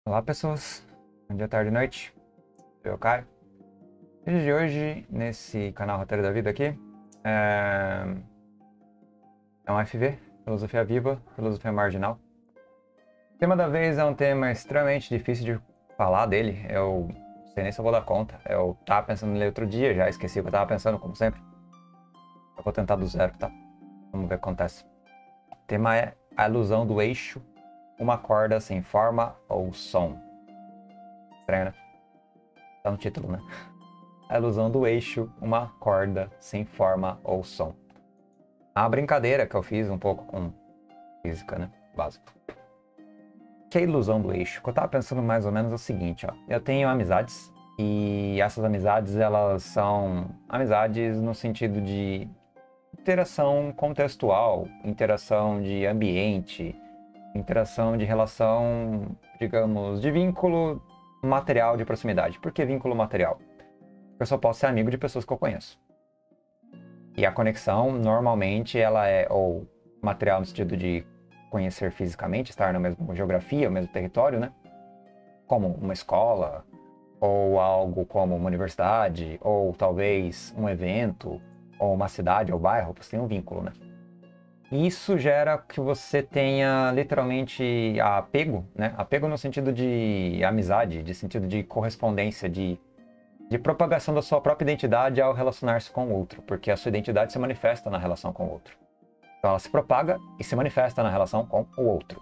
Olá pessoas, bom dia, tarde e noite, eu sou o Caio. O vídeo de hoje, nesse canal Roteiro da Vida aqui, é um FV, Filosofia Viva, Filosofia Marginal. O tema da vez é um tema extremamente difícil de falar dele, eu não sei nem se eu vou dar conta. Eu tava pensando nele outro dia, já esqueci o que eu tava pensando, como sempre. Eu vou tentar do zero, tá? Vamos ver o que acontece. O tema é a ilusão do eixo, uma corda sem forma ou som. Estranho, né? Tá no título, né? A ilusão do eixo, uma corda sem forma ou som. É uma brincadeira que eu fiz um pouco com física, né? Básico. Que é a ilusão do eixo? O que eu tava pensando mais ou menos é o seguinte, ó. Eu tenho amizades e essas amizades, elas são amizades no sentido de interação contextual, interação de ambiente, interação de relação, digamos, de vínculo material de proximidade. Por que vínculo material? Porque eu só posso ser amigo de pessoas que eu conheço. E a conexão, normalmente, ela é ou material no sentido de conhecer fisicamente, estar na mesma geografia, no mesmo território, né? Como uma escola, ou algo como uma universidade, ou talvez um evento, ou uma cidade ou bairro, você tem um vínculo, né? E isso gera que você tenha literalmente apego, né? Apego no sentido de amizade, de sentido de correspondência, de propagação da sua própria identidade ao relacionar-se com o outro, porque a sua identidade se manifesta na relação com o outro. Então ela se propaga e se manifesta na relação com o outro.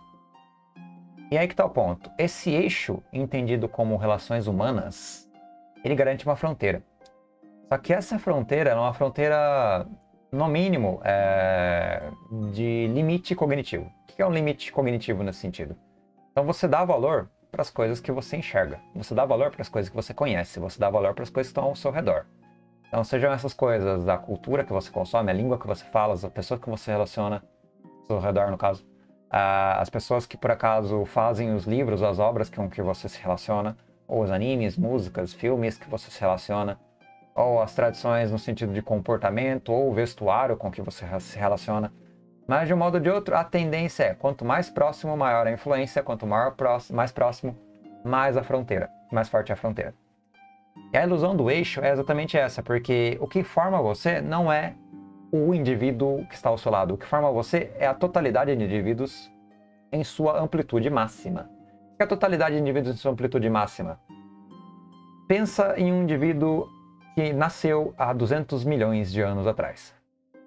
E aí que está o ponto. Esse eixo, entendido como relações humanas, ele garante uma fronteira. Só que essa fronteira é uma fronteira, no mínimo, de limite cognitivo. O que é um limite cognitivo nesse sentido? Então você dá valor para as coisas que você enxerga. Você dá valor para as coisas que você conhece. Você dá valor para as coisas que estão ao seu redor. Então sejam essas coisas a cultura que você consome, a língua que você fala, as pessoas que você relaciona ao seu redor, no caso. As pessoas que por acaso fazem os livros, as obras com que você se relaciona. Ou os animes, músicas, filmes que você se relaciona. Ou as tradições no sentido de comportamento, ou o vestuário com que você se relaciona. Mas de um modo ou de outro, a tendência é, quanto mais próximo, maior a influência, quanto mais próximo, mais a fronteira, mais forte a fronteira. E a ilusão do eixo é exatamente essa, porque o que forma você não é o indivíduo que está ao seu lado. O que forma você é a totalidade de indivíduos em sua amplitude máxima. O que é a totalidade de indivíduos em sua amplitude máxima? Pensa em um indivíduo que nasceu há 200 milhões de anos atrás.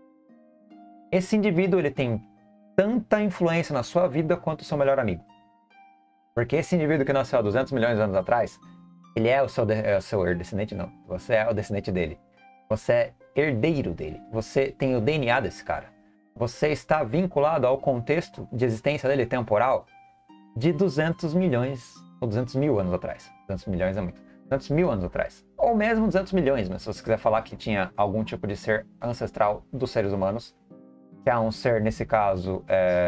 Esse indivíduo, ele tem tanta influência na sua vida quanto o seu melhor amigo. Porque esse indivíduo que nasceu há 200 milhões de anos atrás, ele é o seu descendente, não. Você é o descendente dele. Você é herdeiro dele. Você tem o DNA desse cara. Você está vinculado ao contexto de existência dele temporal de 200 milhões ou 200 mil anos atrás. 200 milhões é muito. 200 mil anos atrás. Ou mesmo 200 milhões, mas se você quiser falar que tinha algum tipo de ser ancestral dos seres humanos, que é um ser, nesse caso,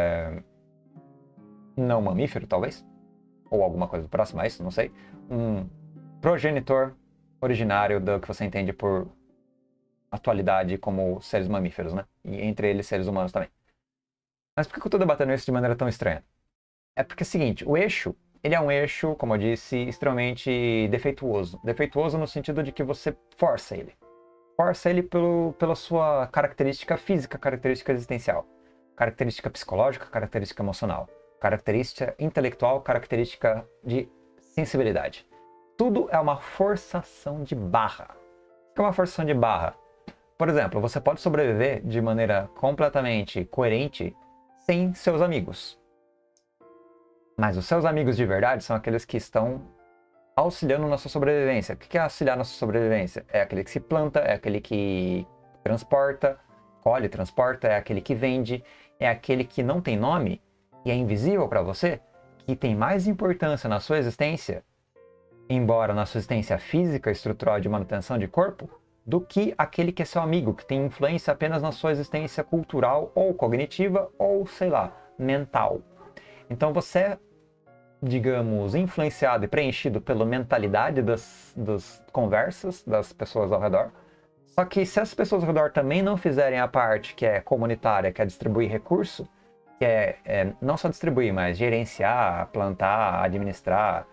não mamífero, talvez, ou alguma coisa próxima a isso, não sei, um progenitor originário do que você entende por atualidade como seres mamíferos, né? E entre eles seres humanos também. Mas por que eu estou debatendo isso de maneira tão estranha? É porque é o seguinte, o eixo, ele é um eixo, como eu disse, extremamente defeituoso. Defeituoso no sentido de que você força ele. Força ele pela sua característica física, característica existencial, característica psicológica, característica emocional, característica intelectual, característica de sensibilidade. Tudo é uma forçação de barra. O que é uma forçação de barra? Por exemplo, você pode sobreviver de maneira completamente coerente sem seus amigos. Mas os seus amigos de verdade são aqueles que estão auxiliando na sua sobrevivência. O que é auxiliar na sua sobrevivência? É aquele que se planta, é aquele que transporta, colhe, transporta, é aquele que vende, é aquele que não tem nome e é invisível para você, que tem mais importância na sua existência, embora na sua existência física, estrutural de manutenção de corpo, do que aquele que é seu amigo, que tem influência apenas na sua existência cultural ou cognitiva ou, sei lá, mental. Então você é, digamos, influenciado e preenchido pela mentalidade das conversas das pessoas ao redor. Só que se as pessoas ao redor também não fizerem a parte que é comunitária, que é distribuir recurso, que é não só distribuir, mas gerenciar, plantar, administrar,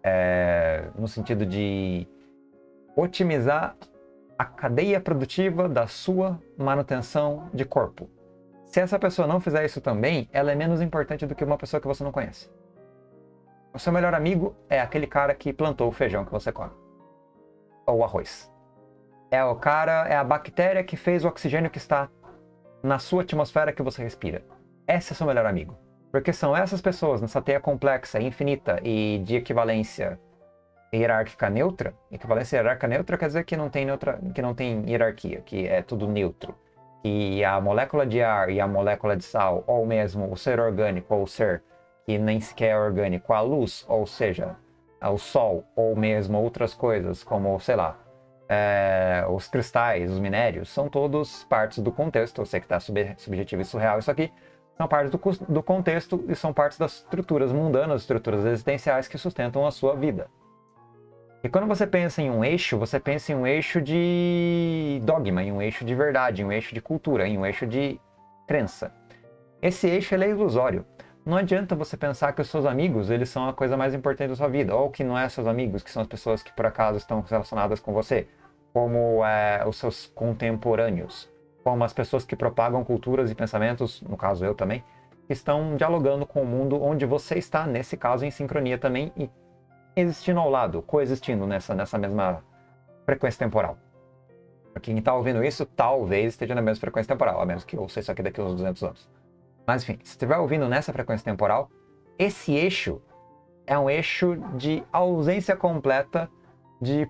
no sentido de otimizar a cadeia produtiva da sua manutenção de corpo. Se essa pessoa não fizer isso também, ela é menos importante do que uma pessoa que você não conhece. O seu melhor amigo é aquele cara que plantou o feijão que você come. Ou o arroz. É a bactéria que fez o oxigênio que está na sua atmosfera que você respira. Esse é seu melhor amigo. Porque são essas pessoas nessa teia complexa, infinita e de equivalência hierárquica neutra. Equivalência hierárquica neutra quer dizer que não tem hierarquia, que é tudo neutro. E a molécula de ar e a molécula de sal, ou mesmo o ser orgânico ou o ser que nem sequer é orgânico, a luz, ou seja, o sol, ou mesmo outras coisas, como, sei lá, os cristais, os minérios, são todos partes do contexto. Eu sei que está subjetivo e surreal isso aqui, são partes do contexto e são partes das estruturas mundanas, estruturas existenciais que sustentam a sua vida. E quando você pensa em um eixo, você pensa em um eixo de dogma, em um eixo de verdade, em um eixo de cultura, em um eixo de crença. Esse eixo ele é ilusório. Não adianta você pensar que os seus amigos eles são a coisa mais importante da sua vida, ou que não é seus amigos, que são as pessoas que por acaso estão relacionadas com você, como os seus contemporâneos, como as pessoas que propagam culturas e pensamentos, no caso eu também, que estão dialogando com o mundo onde você está, nesse caso, em sincronia também, e existindo ao lado, coexistindo nessa mesma frequência temporal. Para quem está ouvindo isso, talvez esteja na mesma frequência temporal, a menos que eu ouça isso aqui daqui a uns 200 anos. Mas enfim, se estiver ouvindo nessa frequência temporal, esse eixo é um eixo de ausência completa de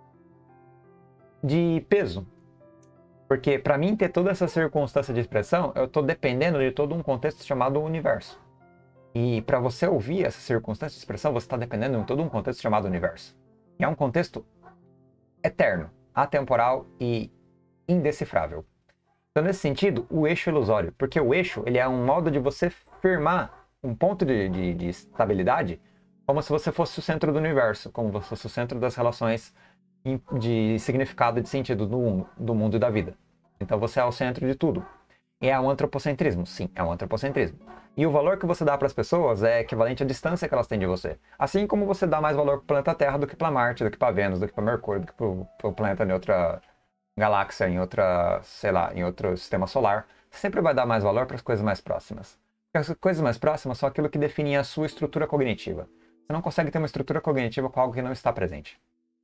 peso. Porque para mim ter toda essa circunstância de expressão, eu estou dependendo de todo um contexto chamado universo. E para você ouvir essa circunstância de expressão, você está dependendo de todo um contexto chamado universo. E é um contexto eterno, atemporal e indecifrável. Então, nesse sentido, o eixo é ilusório, porque o eixo ele é um modo de você firmar um ponto de estabilidade como se você fosse o centro do universo, como se você fosse o centro das relações de significado e de sentido do mundo e da vida. Então você é o centro de tudo. E é um antropocentrismo? Sim, é um antropocentrismo. E o valor que você dá para as pessoas é equivalente à distância que elas têm de você. Assim como você dá mais valor para o planeta Terra do que para Marte, do que para Vênus, do que para Mercúrio, do que para o planeta em outra galáxia, em outra, sei lá, em outro sistema solar. Você sempre vai dar mais valor para as coisas mais próximas. Porque as coisas mais próximas são aquilo que define a sua estrutura cognitiva. Você não consegue ter uma estrutura cognitiva com algo que não está presente.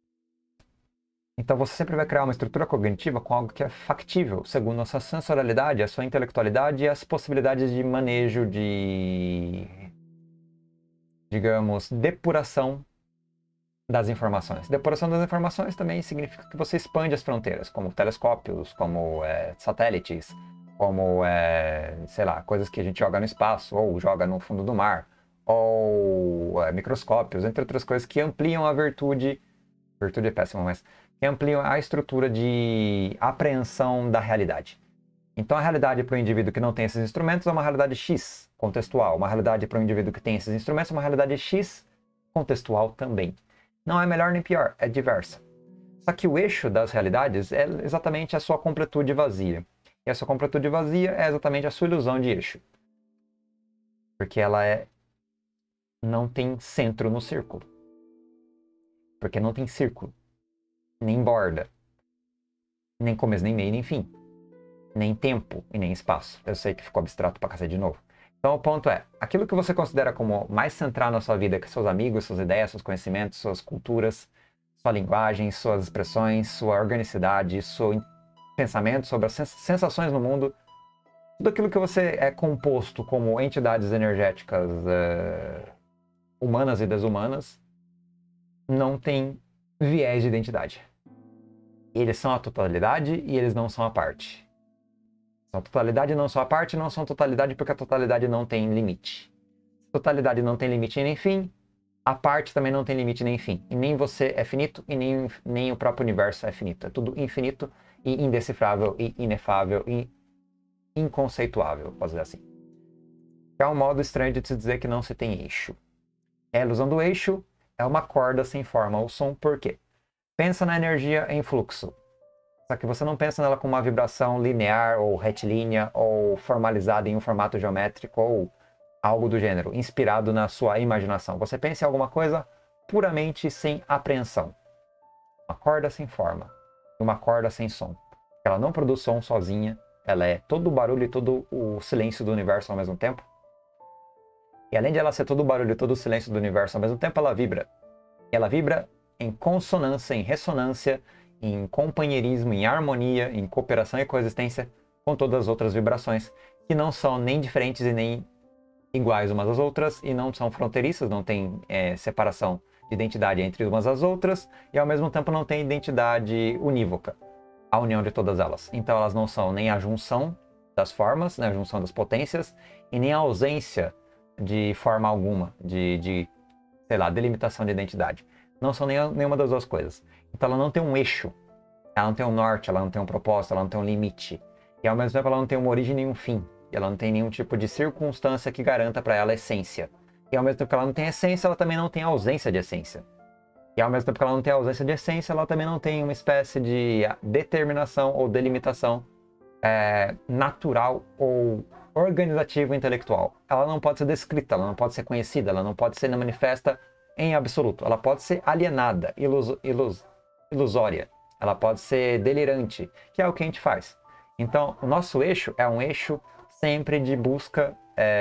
Então você sempre vai criar uma estrutura cognitiva com algo que é factível, segundo a sua sensorialidade, a sua intelectualidade e as possibilidades de manejo de, digamos, depuração das informações. Depuração das informações também significa que você expande as fronteiras, como telescópios, como satélites, como, sei lá, coisas que a gente joga no espaço, ou joga no fundo do mar, ou microscópios, entre outras coisas que ampliam a virtude é péssimo, mas que ampliam a estrutura de apreensão da realidade. Então a realidade para o indivíduo que não tem esses instrumentos é uma realidade X contextual, uma realidade para o indivíduo que tem esses instrumentos é uma realidade X contextual também. Não é melhor nem pior, é diversa. Só que o eixo das realidades é exatamente a sua completude vazia. E a sua completude vazia é exatamente a sua ilusão de eixo. Porque ela não tem centro no círculo. Porque não tem círculo, nem borda, nem começo, nem meio, nem fim, nem tempo e nem espaço. Eu sei que ficou abstrato pra cacete de novo. Então o ponto é, aquilo que você considera como mais central na sua vida, que seus amigos, suas ideias, seus conhecimentos, suas culturas, sua linguagem, suas expressões, sua organicidade, seu pensamento sobre as sensações no mundo, tudo aquilo que você é composto como entidades energéticas humanas e desumanas, não tem viés de identidade. Eles são a totalidade e eles não são a parte. São a totalidade e não são a parte, não são totalidade porque a totalidade não tem limite. A totalidade não tem limite nem fim, a parte também não tem limite nem fim. E nem você é finito e nem o próprio universo é finito. É tudo infinito e indecifrável e inefável e inconceituável, posso dizer assim. É um modo estranho de se dizer que não se tem eixo. A ilusão do eixo é uma corda sem forma ou som, por quê? Pensa na energia em fluxo. Só que você não pensa nela com uma vibração linear ou retilínea ou formalizada em um formato geométrico ou algo do gênero, inspirado na sua imaginação. Você pensa em alguma coisa puramente sem apreensão. Uma corda sem forma, uma corda sem som. Ela não produz som sozinha, ela é todo o barulho e todo o silêncio do universo ao mesmo tempo. E além de ela ser todo o barulho e todo o silêncio do universo ao mesmo tempo, ela vibra. E ela vibra em consonância, em ressonância, em companheirismo, em harmonia, em cooperação e coexistência com todas as outras vibrações, que não são nem diferentes e nem iguais umas às outras, e não são fronteiriças, não tem separação de identidade entre umas às outras, e ao mesmo tempo não tem identidade unívoca, a união de todas elas. Então elas não são nem a junção das formas, né, a junção das potências, e nem a ausência de forma alguma, sei lá, delimitação de identidade. Não são nenhuma das duas coisas. Então ela não tem um eixo, ela não tem um norte, ela não tem um propósito, ela não tem um limite. E ao mesmo tempo ela não tem uma origem nem um fim. E ela não tem nenhum tipo de circunstância que garanta para ela a essência. E ao mesmo tempo que ela não tem essência, ela também não tem ausência de essência. E ao mesmo tempo que ela não tem ausência de essência, ela também não tem uma espécie de determinação ou delimitação natural ou organizativa intelectual. Ela não pode ser descrita, ela não pode ser conhecida, ela não pode ser manifesta em absoluto. Ela pode ser alienada, ilusória. Ela pode ser delirante, que é o que a gente faz. Então, o nosso eixo é um eixo sempre de busca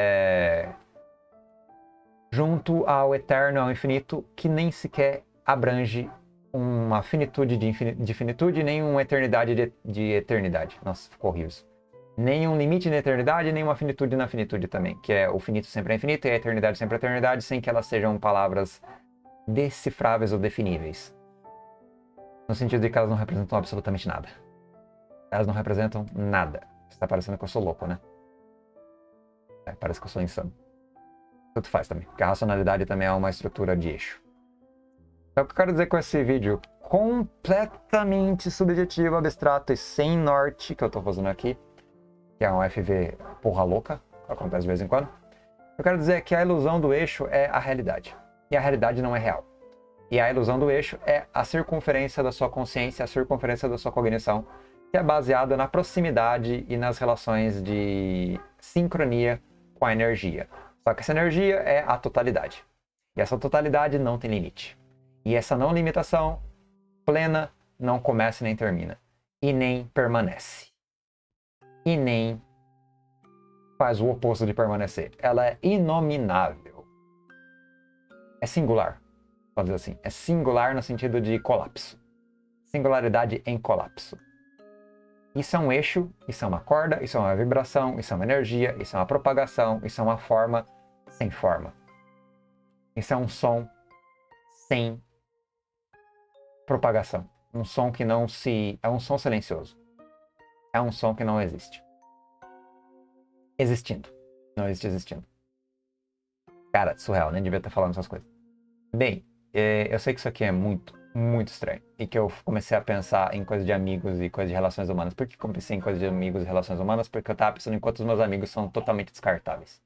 junto ao eterno, ao infinito, que nem sequer abrange uma finitude de finitude, nem uma eternidade de eternidade. Nossa, ficou horrível isso. Nem um limite na eternidade, nem uma finitude na finitude também, que é o finito sempre é infinito e a eternidade sempre é eternidade, sem que elas sejam palavras decifráveis ou definíveis. No sentido de que elas não representam absolutamente nada. Elas não representam nada. Está parecendo que eu sou louco, né? Parece que eu sou insano. Tanto faz também, porque a racionalidade também é uma estrutura de eixo. Então, o que eu quero dizer com esse vídeo completamente subjetivo, abstrato e sem norte que eu estou fazendo aqui, que é um FV porra louca, que acontece de vez em quando, eu quero dizer que a ilusão do eixo é a realidade. E a realidade não é real. E a ilusão do eixo é a circunferência da sua consciência, a circunferência da sua cognição, que é baseada na proximidade e nas relações de sincronia com a energia. Só que essa energia é a totalidade. E essa totalidade não tem limite. E essa não limitação plena não começa nem termina. E nem permanece. E nem faz o oposto de permanecer. Ela é inominável. É singular. Pode dizer assim. É singular no sentido de colapso. Singularidade em colapso. Isso é um eixo, isso é uma corda, isso é uma vibração, isso é uma energia, isso é uma propagação, isso é uma forma sem forma. Isso é um som sem propagação. Um som que não se... É um som silencioso. É um som que não existe. Existindo. Não existe existindo. Cara, surreal, nem devia estar falando essas coisas. Bem, eu sei que isso aqui é muito estranho. E que eu comecei a pensar em coisas de amigos e coisas de relações humanas. Por que eu pensei em coisas de amigos e relações humanas? Porque eu tava pensando em quantos meus amigos são totalmente descartáveis.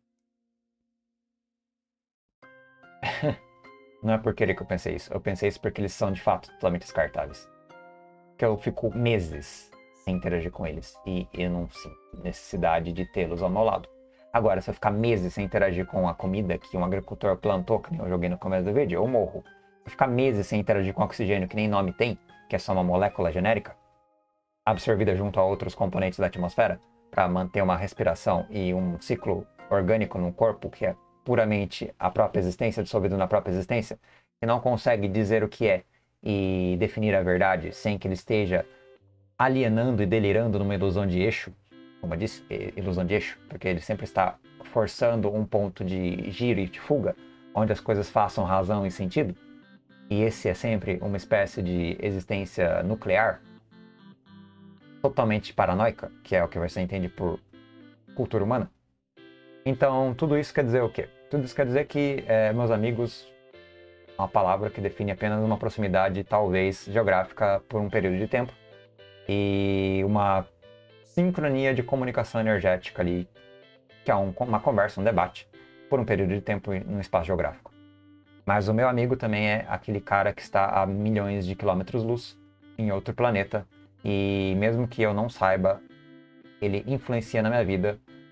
Não é por querer que eu pensei isso. Eu pensei isso porque eles são, de fato, totalmente descartáveis. Que eu fico meses sem interagir com eles. E eu não sinto necessidade de tê-los ao meu lado. Agora, se eu ficar meses sem interagir com a comida que um agricultor plantou, que nem eu joguei no começo do vídeo, eu morro. Se eu ficar meses sem interagir com oxigênio, que nem nome tem, que é só uma molécula genérica, absorvida junto a outros componentes da atmosfera, para manter uma respiração e um ciclo orgânico no corpo, que é puramente a própria existência, dissolvido na própria existência, que não consegue dizer o que é e definir a verdade sem que ele esteja alienando e delirando numa ilusão de eixo, como eu disse, ilusão de eixo, porque ele sempre está forçando um ponto de giro e de fuga, onde as coisas façam razão e sentido, e esse é sempre uma espécie de existência nuclear, totalmente paranoica, que é o que você entende por cultura humana. Então, tudo isso quer dizer o quê? Tudo isso quer dizer que meus amigos é uma palavra que define apenas uma proximidade, talvez geográfica, por um período de tempo, e uma sincronia de comunicação energética ali, que é uma conversa, um debate, por um período de tempo num espaço geográfico. Mas o meu amigo também é aquele cara que está a milhões de quilômetros-luz em outro planeta, e mesmo que eu não saiba, ele influencia na minha vida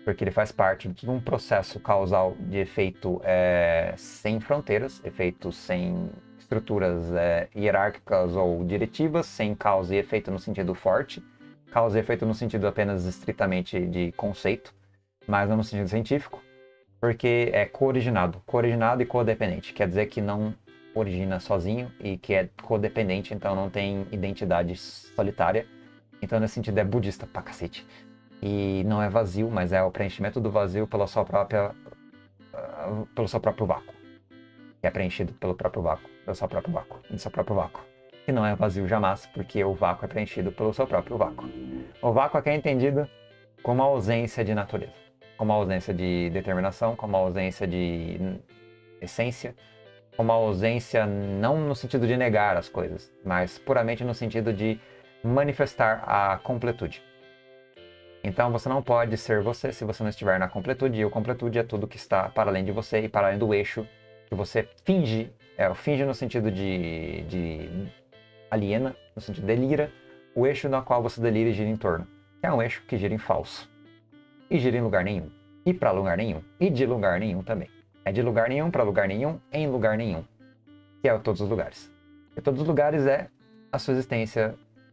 porque ele faz parte de um processo causal de efeito sem fronteiras, efeito sem estruturas hierárquicas ou diretivas, sem causa e efeito no sentido forte, causa e efeito no sentido apenas estritamente de conceito, mas não no sentido científico, porque é co-originado e codependente, quer dizer que não origina sozinho e que é codependente, então não tem identidade solitária, então nesse sentido é budista pra cacete. E não é vazio, mas é o preenchimento do vazio pelo seu próprio vácuo. Que é preenchido pelo próprio vácuo, do seu próprio vácuo. E não é vazio jamais, porque o vácuo é preenchido pelo seu próprio vácuo. O vácuo aqui é entendido como a ausência de natureza, como a ausência de determinação, como a ausência de essência, como a ausência não no sentido de negar as coisas, mas puramente no sentido de manifestar a completude. Então você não pode ser você se você não estiver na completude, e a completude é tudo que está para além de você e para além do eixo que você finge, finge no sentido de aliena, no sentido de delira, o eixo na qual você delira e gira em torno, que é um eixo que gira em falso, e gira em lugar nenhum, e para lugar nenhum, e de lugar nenhum também. É de lugar nenhum para lugar nenhum, em lugar nenhum, que é todos os lugares. E todos os lugares é a sua existência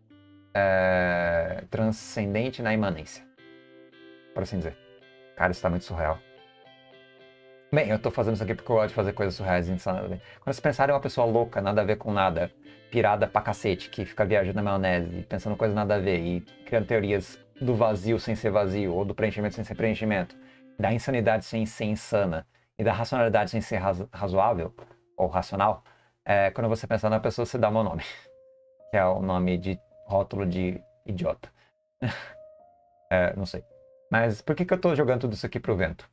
transcendente na imanência, por assim dizer. Cara, isso tá muito surreal. Bem, eu tô fazendo isso aqui porque eu gosto de fazer coisas surreais e insanas. Quando vocês pensarem em uma pessoa louca, nada a ver com nada, pirada pra cacete, que fica viajando na maionese, pensando coisas nada a ver e criando teorias do vazio sem ser vazio, ou do preenchimento sem ser preenchimento, da insanidade sem ser insana, e da racionalidade sem ser razoável, ou racional, quando você pensar na pessoa, você dá o meu nome, que é o nome de rótulo de idiota. Não sei. Mas por que eu tô jogando tudo isso aqui pro vento?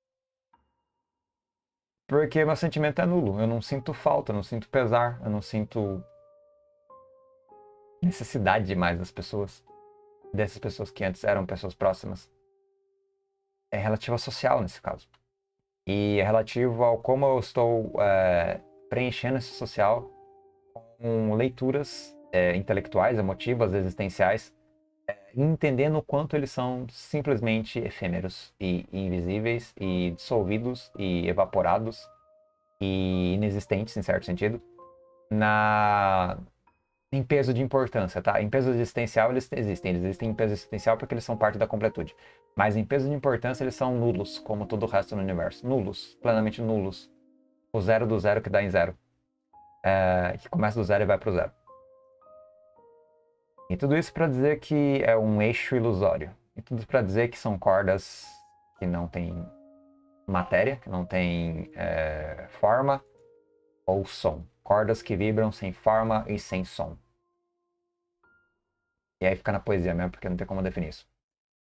Porque meu sentimento é nulo. Eu não sinto falta, eu não sinto pesar, eu não sinto necessidade demais das pessoas. Dessas pessoas que antes eram pessoas próximas. É relativo ao social, nesse caso. E é relativo ao como eu estou preenchendo esse social com leituras intelectuais, emotivas, existenciais, entendendo o quanto eles são simplesmente efêmeros e invisíveis e dissolvidos e evaporados e inexistentes, em certo sentido, em peso de importância, tá? Em peso existencial eles existem em peso existencial porque eles são parte da completude. Mas em peso de importância eles são nulos, como todo o resto do universo. Nulos, plenamente nulos. O zero do zero que dá em zero. Que começa do zero e vai pro zero. E tudo isso para dizer que é um eixo ilusório. E tudo para dizer que são cordas que não têm matéria, que não têm forma ou som. Cordas que vibram sem forma e sem som. E aí fica na poesia mesmo, porque não tem como definir isso.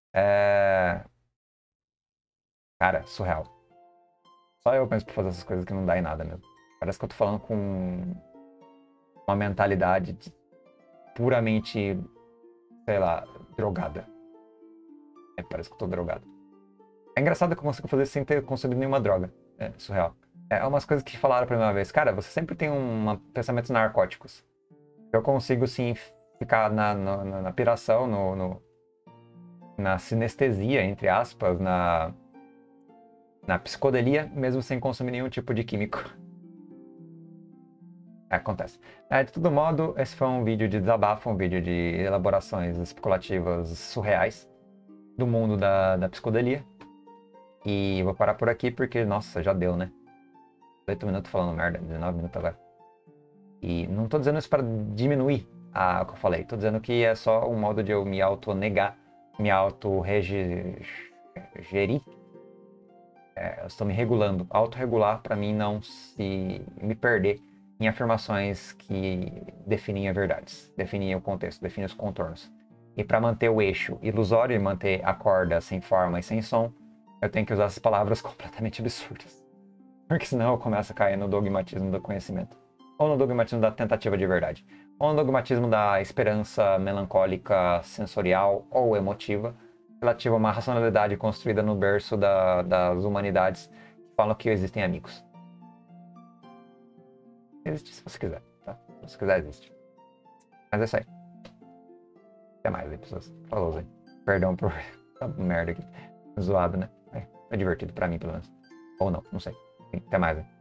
Cara, surreal. Só eu penso pra fazer essas coisas que não dá em nada mesmo. Parece que eu tô falando com uma mentalidade puramente, sei lá, drogada. Parece que eu tô drogado. É engraçado que eu consigo fazer sem ter consumido nenhuma droga. É surreal. É umas coisas que falaram pra mim uma vez. Cara, você sempre tem pensamentos narcóticos. Eu consigo, sim, ficar na piração, na sinestesia, entre aspas, na psicodelia, mesmo sem consumir nenhum tipo de químico. Acontece. De todo modo, esse foi um vídeo de desabafo, um vídeo de elaborações especulativas surreais do mundo da psicodelia. E vou parar por aqui porque, nossa, já deu, né? 8 minutos falando merda, 19 minutos agora. E não tô dizendo isso para diminuir o que eu falei. Tô dizendo que é só um modo de eu me auto-negar, me auto-gerir. Eu estou me regulando. Autorregular para mim não me perder em afirmações que definem as verdades, definem o contexto, definem os contornos. E para manter o eixo ilusório e manter a corda sem forma e sem som, eu tenho que usar essas palavras completamente absurdas. Porque senão eu começo a cair no dogmatismo do conhecimento. Ou no dogmatismo da tentativa de verdade. Ou no dogmatismo da esperança melancólica, sensorial ou emotiva, relativa a uma racionalidade construída no berço das humanidades que falam que existem amigos. Existe se você quiser, tá? Se você quiser, existe. Mas é isso aí. Até mais aí, pessoas. Falou, Zé. Perdão por essa merda aqui. zoado, né? É divertido pra mim, pelo menos. Ou não, não sei. Enfim, até mais, né?